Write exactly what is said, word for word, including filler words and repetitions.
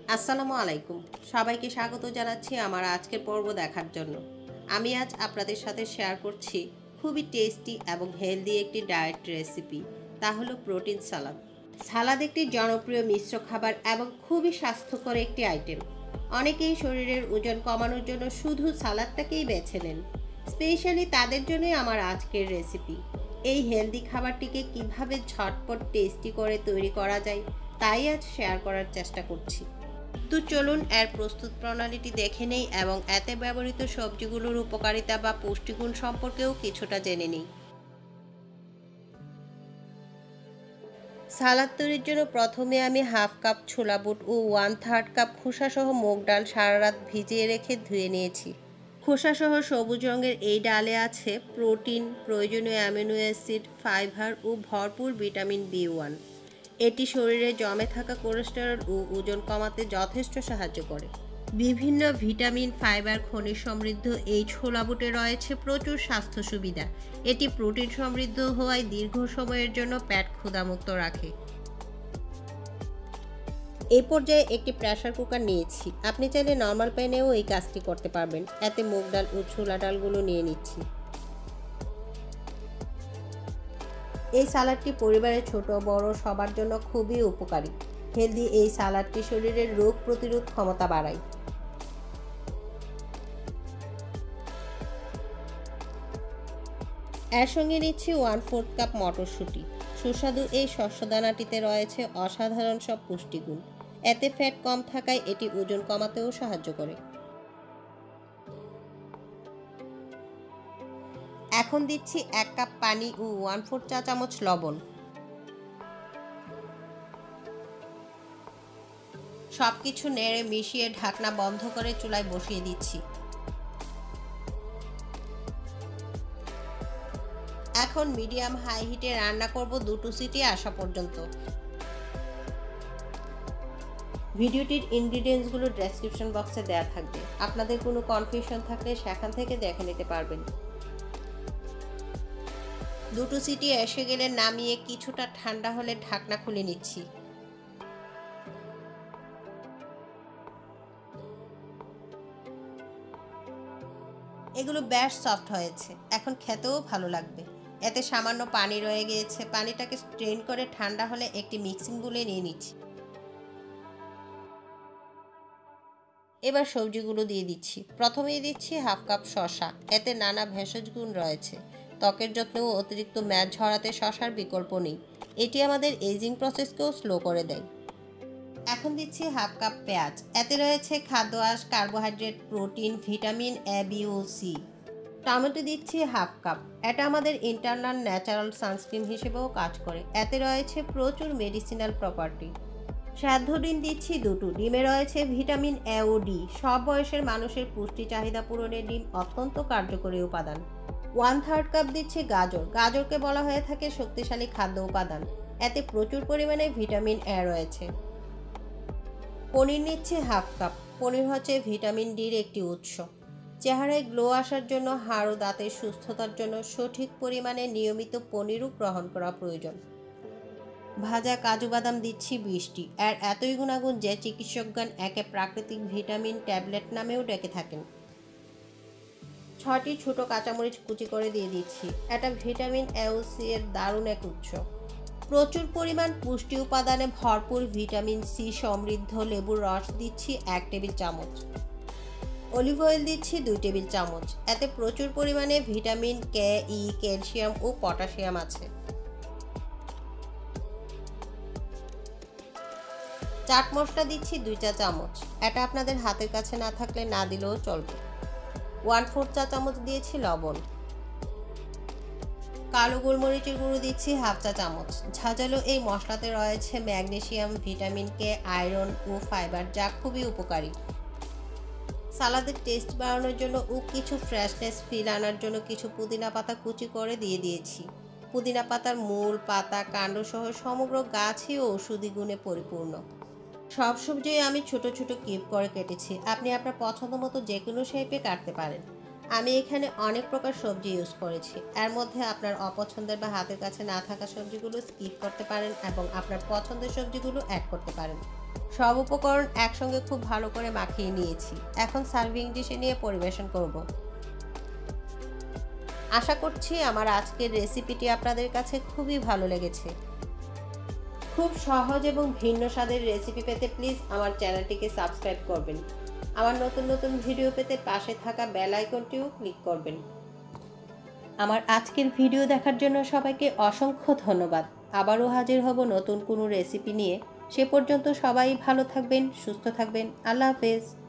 আসসালামু আলাইকুম। সবাইকে স্বাগত জানাচ্ছি আমার আজকের পর্ব দেখার জন্য। আমি আজ আপনাদের সাথে শেয়ার করছি খুবই টেস্টি এবং হেলদি একটি ডায়েট রেসিপি। তা হলো প্রোটিন সালাদ। সালাদ একটি জনপ্রিয় মিশ্র খাবার এবং খুবই স্বাস্থ্যকর একটি আইটেম। অনেকেই শরীরের ওজন কমানোর জন্য শুধু সালাদটাকেই বেছে নেন। স্পেশালি তাদের জন্যই আমার আজকের রেসিপি। এই হেলদি খাবারটিকে কিভাবে ঝটপট টেস্টি করে তৈরি করা যায় তাই আজ শেয়ার করার চেষ্টা করছি। তো চলুন এর প্রস্তুত প্রণালীটি দেখে নেই এবং এতে ব্যবহৃত সবজিগুলোর উপকারিতা বা পুষ্টিগুণ সম্পর্কেও কিছুটা জেনে নিই। সালাদ তৈরির জন্য প্রথমে আমি হাফ কাপ ছোলা বুট ও ওয়ান থার্ড কাপ খোসাসহ মুগ ডাল সারা রাত ভিজিয়ে রেখে ধুয়ে নিয়েছি। খোসাসহ সবুজ রঙের এই ডালে আছে প্রোটিন, প্রয়োজনীয় অ্যামিনো অ্যাসিড, ফাইবার ও ভরপুর ভিটামিন বি ওয়ান। এটি শরীরে জমে থাকা কোলেস্টেরল ও ওজন কমাতে যথেষ্ট সাহায্য করে। বিভিন্ন ভিটামিন, ফাইবার, খনিজ সমৃদ্ধ এই ছোলা বুটে রয়েছে প্রচুর স্বাস্থ্য সুবিধা। এটি প্রোটিন সমৃদ্ধ হওয়ায় দীর্ঘ সময়ের জন্য পেট ক্ষুধামুক্ত রাখে। এই পর্যায়ে একটি প্রেসার কুকার নিয়েছি। আপনি চাইলে নর্মাল প্যানেও এই কাজটি করতে পারবেন। এতে মুগ ডাল ও ছোলা ডালগুলো নিয়ে নিচ্ছি। এই সালাডটি পরিবারের ছোট বড় সবার জন্য খুবই উপকারী। হেলদি এই সালাডটি শরীরের রোগ প্রতিরোধ ক্ষমতা বাড়ায়। এর সঙ্গে নিচ্ছি ওয়ান ফোর্থ কাপ মটরশুঁটি। সুস্বাদু এই শস্যদানাটিতে রয়েছে অসাধারণ সব পুষ্টিগুণ। এতে ফ্যাট কম থাকায় এটি ওজন কমাতেও সাহায্য করে। এখন দিচ্ছি এক কাপ পানি ও ওয়ান ফোর্থ চা চামচ লবণ। সবকিছু নেড়ে মিশিয়ে ঢাকনা বন্ধ করে চুলায় বসিয়ে দিচ্ছি। এখন মিডিয়াম হাই হিটে রান্না করব দুটো সিটি আসা পর্যন্ত। ভিডিওটির ইনগ্রিডিয়েন্টসগুলো ডেসক্রিপশন বক্সে দেওয়া থাকবে। আপনাদের কোনো কনফিউশন থাকলে সেখান থেকে দেখে নিতে পারবেন। দুটো সিটি এসে গেলে নামিয়ে কিছুটা ঠান্ডা হলে ঢাকনা খুলে নিচ্ছি। এগুলো বেশ সফট হয়েছে, এখন খেতেও ভালো লাগবে। এতে সামান্য পানি রয়ে গিয়েছে, পানিটাকে স্ট্রেন করে ঠান্ডা হলে একটি মিক্সিং বোলে নিয়ে নিচ্ছি। এবার সবজিগুলো দিয়ে দিচ্ছি। প্রথমেই দিচ্ছি হাফ কাপ শসা। এতে নানা ভেষজ গুণ রয়েছে। ত্বকের যত্নেও অতিরিক্ত ম্যাদ ঝরাতে শসার বিকল্প নেই। এটি আমাদের এজিং প্রসেসকেও স্লো করে দেয়। এখন দিচ্ছি হাফ কাপ পেঁয়াজ। এতে রয়েছে খাদ্য আঁশ, carbohydrate, protein, vitamin A, B ও সি। টমেটো দিচ্ছি হাফ কাপ। এটা আমাদের ইন্টারনাল ন্যাচারাল সানস্ক্রিন হিসেবেও কাজ করে। এতে রয়েছে প্রচুর মেডিসিনাল প্রপার্টি। সেদ্ধ ডিম দিচ্ছি দুটো। ডিমে রয়েছে ভিটামিন এ ও ডি। সব বয়সের মানুষের পুষ্টি চাহিদা পূরণে ডিম অত্যন্ত কার্যকরী উপাদান। ওয়ান থার্ড কাপ দিচ্ছি গাজর। গাজরকে বলা হয়ে থাকে শক্তিশালী খাদ্য উপাদান। এতে প্রচুর পরিমাণে ভিটামিন এ রয়েছে। পনির নিচ্ছি হাফ কাপ। পনির হচ্ছে ভিটামিন ডির একটি উৎস। চেহারায় গ্লো আসার জন্য, হাড় ও দাঁতের সুস্থতার জন্য সঠিক পরিমাণে নিয়মিত পনিরও গ্রহণ করা প্রয়োজন। ভাজা কাজু বাদাম দিচ্ছি বিশটি। এর এতই গুণাগুণ যে চিকিৎসকগণ একে প্রাকৃতিক ভিটামিন ট্যাবলেট নামেও ডেকে থাকেন। ছয়টি ছোট কাঁচামরিচ কুচি করে দিয়ে দিচ্ছি। এটা ভিটামিন এ ও সি এর দারুণ এক উৎস। প্রচুর পরিমাণ পুষ্টি উপাদানে ভরপুর ভিটামিন সি সমৃদ্ধ লেবুর রস দিচ্ছি এক টেবিল চামচ। অলিভ অয়েল দিচ্ছি দুই টেবিল চামচ। এতে প্রচুর পরিমাণে ভিটামিন কে, ই, ক্যালসিয়াম ও পটাশিয়াম আছে। চাট মশলা দিচ্ছি দুই চা চামচ। এটা আপনাদের হাতের কাছে না থাকলে না দিলেও চলবে। ওয়ান ফোর্থ চা চামচ দিয়েছি লবণ। কালো গোলমরিচের গুঁড়ো দিচ্ছি হাফ চা চামচ। ঝাঁঝালো এই মশলাতে রয়েছে ম্যাগনেসিয়াম, ভিটামিন কে, আয়রন ও ফাইবার, যা খুবই উপকারী। সালাদের টেস্ট বাড়ানোর জন্য ও কিছু ফ্রেশনেস ফিল আনার জন্য কিছু পুদিনা পাতা কুচি করে দিয়ে দিয়েছি। পুদিনা পাতার মূল, পাতা, কাণ্ড সহ সমগ্র গাছই ঔষধি গুণে পরিপূর্ণ। সব সবজি আমি ছোট ছোট কিউব করে কেটেছি। আপনি আপনার পছন্দ মতো যে কোনো শেপে কাটতে পারেন। আমি এখানে অনেক প্রকার সবজি ইউজ করেছি। এর মধ্যে আপনার অপছন্দের বা হাতের কাছে না থাকা সবজিগুলো স্কিপ করতে পারেন এবং আপনার পছন্দের সবজিগুলো অ্যাড করতে পারেন। সব উপকরণ একসঙ্গে খুব ভালো করে মাখিয়ে নিয়েছি। এখন সার্ভিং ডিশে নিয়ে পরিবেশন করব। আশা করছি আমার আজকের রেসিপিটি আপনাদের কাছে খুবই ভালো লেগেছে। খুব সহজ এবং ভিন্ন স্বাদের রেসিপি পেতে প্লিজ আমার চ্যানেলটিকে সাবস্ক্রাইব করবেন। আমার নতুন নতুন ভিডিও পেতে পাশে থাকা বেল আইকনটিও ক্লিক করবেন। আমার আজকের ভিডিও দেখার জন্য সবাইকে অসংখ্য ধন্যবাদ। আবারও হাজির হব নতুন কোনো রেসিপি নিয়ে। সে পর্যন্ত সবাই ভালো থাকবেন, সুস্থ থাকবেন। আল্লাহ হাফেজ।